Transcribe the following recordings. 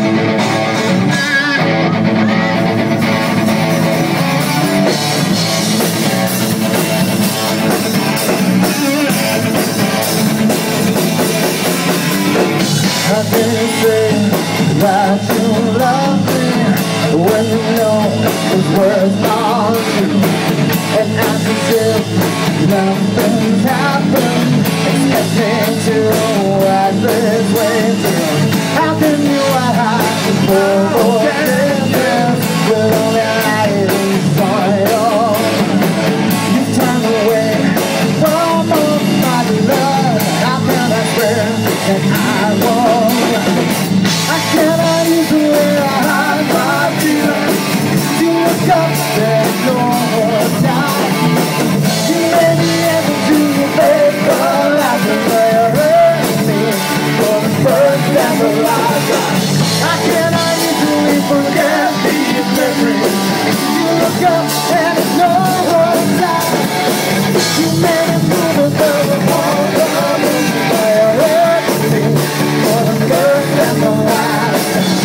How can you say that you love me when you know those words are true? And act as if nothing's happened, expecting to act this way too. How can you hide for forgiveness with all the eyes on your? You've turned away from all my love. How can I swear that I won't? I cannot use the way I hide my feelings. You look up, there's no more time. You made me able to face the life of hurt me for the first and the last time. I cannot easily forget these memories. You look up and there's no more time. You made me move and feel the whole world hurt me for the first and the last time.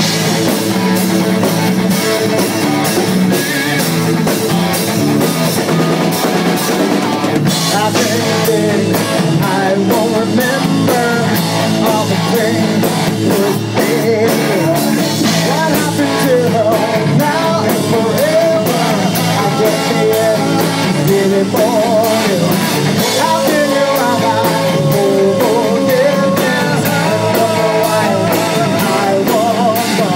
I think I won't remember all the things we did. What happened to now and forever? I guess the end did it for you. How can you hide forgiveness and wonder why I wonder?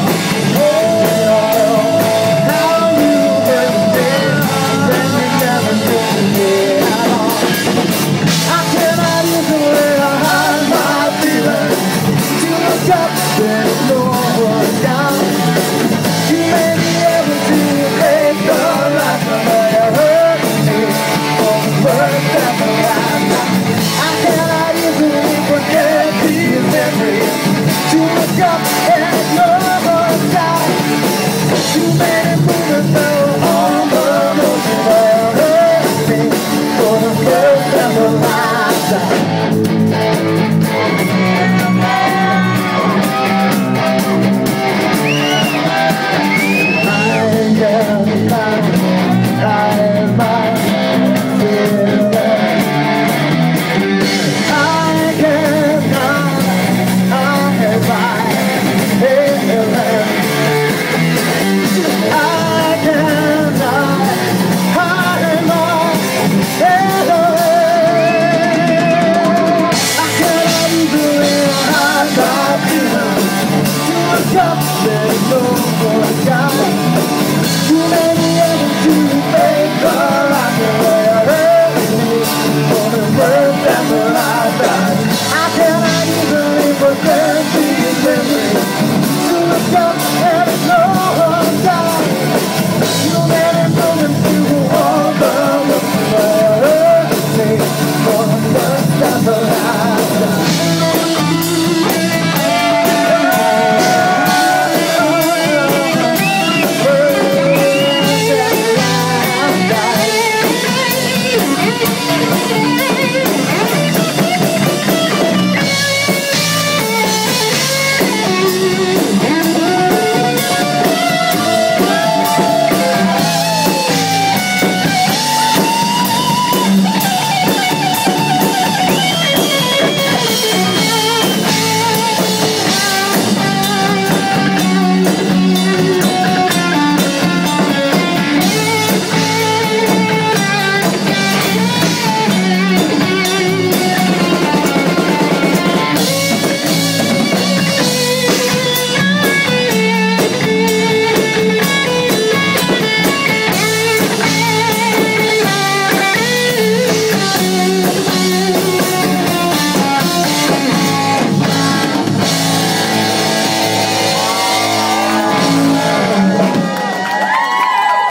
How you've been there, then you never took it at all. I cannot easily hide my feelings. You look up, there's no one down. You may be able to face the life of hurt me for the first and the last time. I cannot easily forget these memories. You look up and there's no one down. You made it move and fell on the motion of hurt me for the first and the last time. There's no more time.